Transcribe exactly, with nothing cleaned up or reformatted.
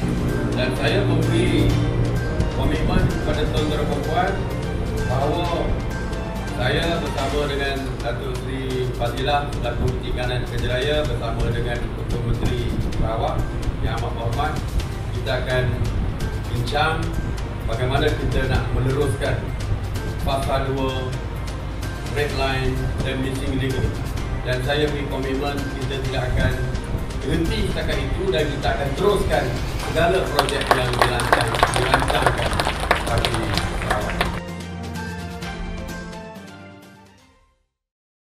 Dan saya memberi komitmen kepada Tuan-Tuan Perempuan bahawa saya bersama dengan Datuk Seri Fazilah selaku Menteri Kanan Pekerja Raya bersama dengan Ketua Menteri Sarawak yang amat berhormat, kita akan bincang bagaimana kita nak meneruskan fasa dua, red line dan missing link. Dan saya beri komitmen kita tidak akan berhenti setakat itu dan kita akan teruskan segala projek yang dirancang, dirancangkan bagi